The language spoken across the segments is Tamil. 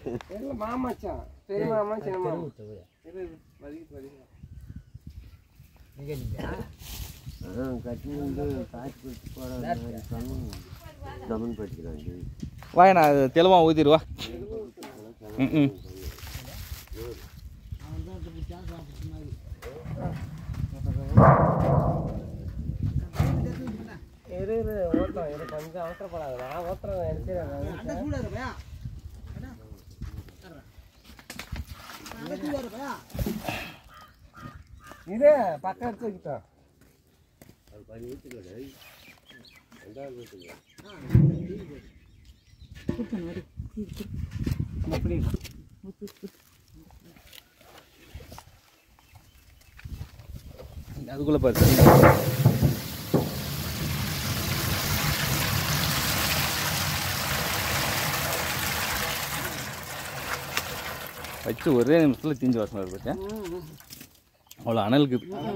இல்ல மாமாச்சான் பெரிய மாமா சின்ன மாமா வாய் நான் தெளிவா ஊத்திடுவா. கொஞ்சம் அவசரப்படாது. நான் ஓட்டுறேன் இது பக்கம் எடுத்து வச்சுட்டோம். அதுக்குள்ள பாரு வச்சு ஒரே நிமிஷத்துல தீஞ்சு வாசனை வருது பார்த்தேன். அவ்வளோ அனலுக்கு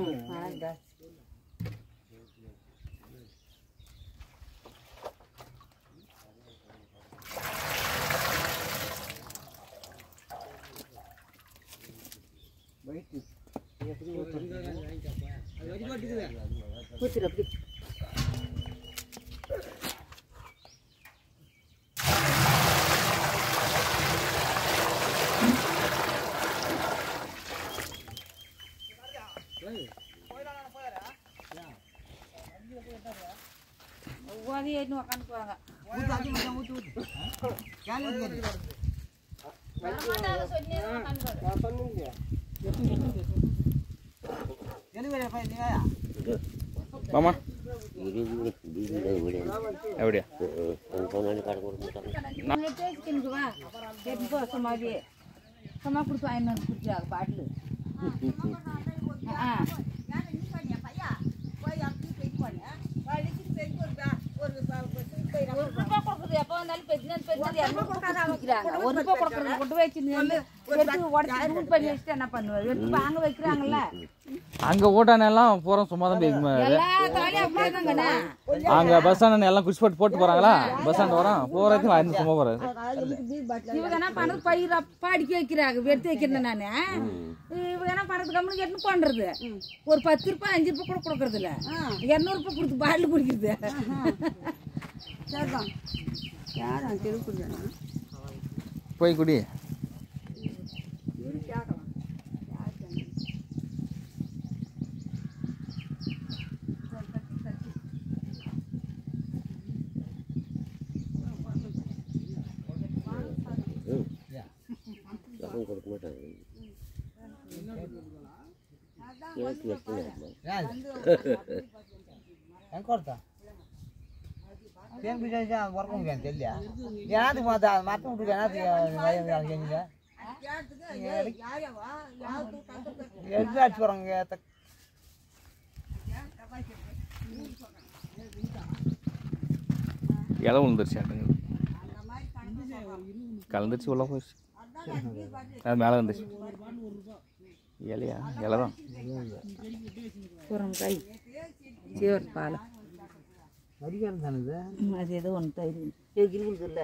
மாமா எப்படியா சும்மா கொடுத்து வாங்கி வந்து குடிச்சாங்க பாட்டில். எப்போ வந்தாலும் ஒரு ரூபாய் கொடுக்குறது கொண்டு வச்சு பண்ணி வச்சுட்டு என்ன பண்ணுவாரு? எடுத்து வாங்க வைக்கிறாங்கல்ல. அங்க ஓட்டானெல்லாம் போறோம் சும்மா தான் அங்க பஸ் ஸ்டாண்ட் எல்லாம் குச்சி போட்டு போறாங்களா? பஸ் ஸ்டாண்ட் வரோம் போறதுக்கு வாங்கி சும்மா போறாரு. இவங்க என்ன பண்றது? பயிர் அப்பா அடிக்க வைக்கிறாங்க, எடுத்து வைக்கிறேன் நானு. இவங்க என்ன பண்றது? கம்முனு எட்டு பண்றது ஒரு 10 ரூபாய் 5 ரூபாய் கூட கொடுக்கறது இல்ல, 200 ரூபாய் கொடுத்து பாட்டில் குடிக்கிறது. போய் குடி. கொடுக்க மாட்டாங்க. இலை விழுந்துருச்சு கலந்துருச்சு உள்ள போயிடுச்சு. அது மேலே வந்துச்சு இலையா? இலை தான் கை சேர் பாலம் அது ஏதோ ஒன்று தயிர் இல்லை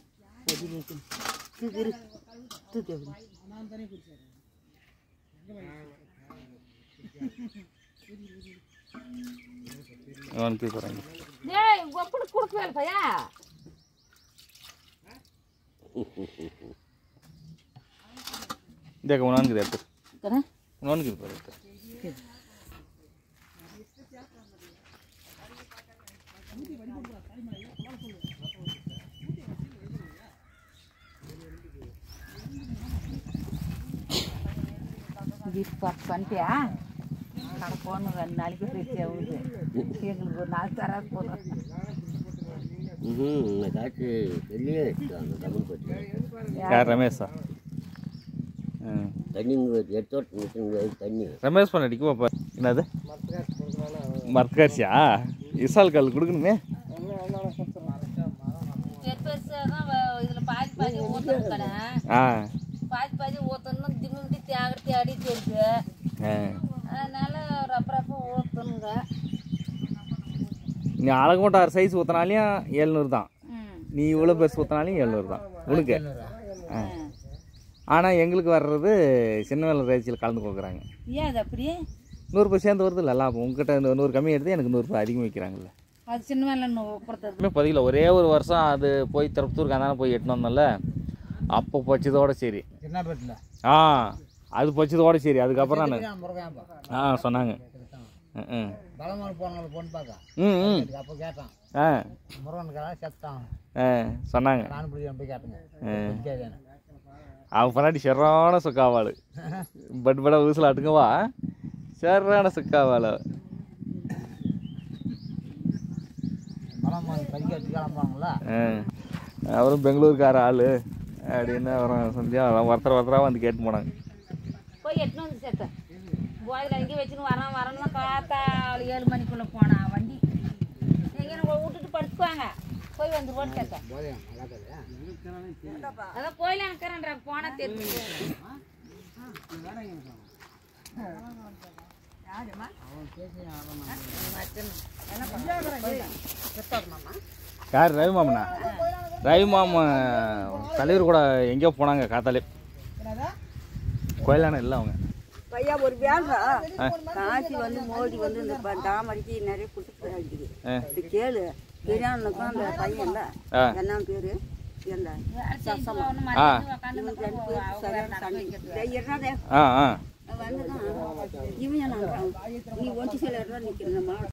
கொடுக்குவேன் பையா. देख उन्होंने किधर तो कहाँ उन्होंने किधर पर तो गिफ्ट पापन पे आ कर कौन नाली के पीछे उसे ये लोग नाच तारा कौन मैं काट लिए तमिल को क्या रमेश தண்ணி தண்ணி ரமேஷ் பண்ண அடிக்கும் அப்போ என்னது மரக்கரிசியா? இசால் கல் கொடுக்கணுமே. இதில் பாதி பாதி ஊற்றணும் கடை பாதி பாதி ஊற்றணும் திமுண்டி தேடி அடிச்சு இருக்கு. அதனால ரப்ப ஊற்றணுங்க. நீ அழகோட்டார் சைஸ் ஊற்றினாலையும் 700 தான், நீ இவ்வளோ பெருசு ஊற்றினாலையும் 700 தான். உனக்கு ஆனால் எங்களுக்கு வர்றது சின்ன வேலை ரேச்சில் கலந்து கொடுக்குறாங்க. ஏன் அது அப்படி 100 சேர்ந்து வருது இல்லை லாபம். உங்ககிட்ட 100 கம்மி எடுத்து எனக்கு 100 அதிகம் வைக்கிறாங்கல்ல. அது சின்ன வேலை கொடுத்தது பதில ஒரே ஒரு வருஷம் அது போய் திருப்பத்தூருக்கு அந்தான போய் எட்டுன்னு வந்தோம்ல, அப்போ பொச்சதோட சரி. அது பொச்சதோட சரி. அதுக்கப்புறம் நான் சொன்னாங்க சொன்னாங்க அவன் பன்னாடி சரியான சுக்காவாள் பட் பட ஊசில் ஆட்டுங்கவா சரியான சுக்காவாள். அவரும் பெங்களூருக்கார ஆள் அப்படின்னு அவரும் செஞ்சா ஒருத்தராக வந்து கேட்டு போனாங்க. போய் எட்டுன்னு வந்து சேர்த்தேன் போதில் எங்கேயும் வச்சுன்னு வரணும்னா பார்த்தா 7 மணிக்குள்ளே போனான் வண்டி எங்கே விட்டுட்டு படுத்துக்குவாங்க போய் வந்துருவோன்னு கேட்டேன். அதான் கோயில இருக்கிறேன்ற போனால் தெரிஞ்சு யார் ரவி மாமனா? ரவி மாமன் தலைவர் கூட எங்கேயோ போனாங்க காத்தாலே. கோயிலான இல்லை அவங்க பையா ஒரு வேலை காசி வந்து மோடி வந்து இந்த தாமரைக்கு நிறைய கொடுத்து அடிக்குது. இது கேளு பெரியானுக்கும் அந்த பையன் இல்லை என்ன பேரு இவன் நீ ஒன்று சில நிற்கிறேன்